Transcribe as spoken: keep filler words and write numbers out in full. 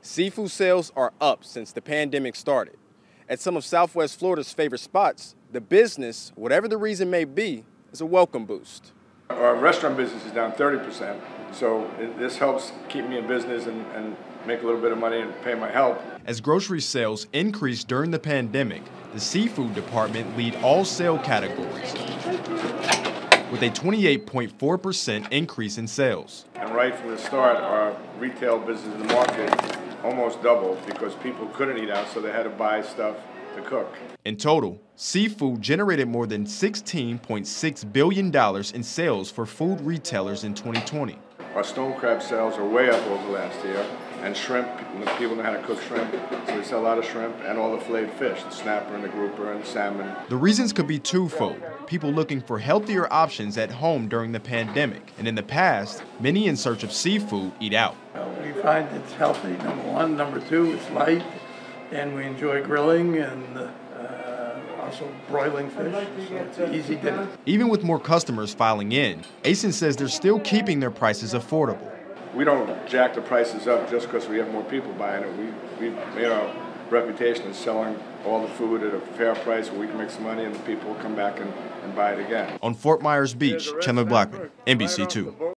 Seafood sales are up since the pandemic started. At some of Southwest Florida's favorite spots, the business, whatever the reason may be, is a welcome boost. Our restaurant business is down thirty percent, so it, this helps keep me in business and, and make a little bit of money and pay my help. As grocery sales increased during the pandemic, the seafood department lead all sale categories, with a twenty-eight point four percent increase in sales. And right from the start, our retail business in the market almost doubled because people couldn't eat out, so they had to buy stuff to cook. In total, seafood generated more than sixteen point six billion dollars in sales for food retailers in twenty twenty. Our stone crab sales are way up over last year, and shrimp, people know how to cook shrimp, so we sell a lot of shrimp and all the filleted fish, the snapper and the grouper and the salmon. The reasons could be twofold. People looking for healthier options at home during the pandemic, and in the past, many in search of seafood eat out. We find it's healthy, number one. Number two, it's light, and we enjoy grilling and uh, also broiling fish, so it's an easy dinner. Even with more customers filing in, Asen says they're still keeping their prices affordable. We don't jack the prices up just because we have more people buying it. We, we made our reputation of selling all the food at a fair price where we can make some money and the people will come back and, and buy it again. On Fort Myers Beach, Chandler Blackman, N B C two.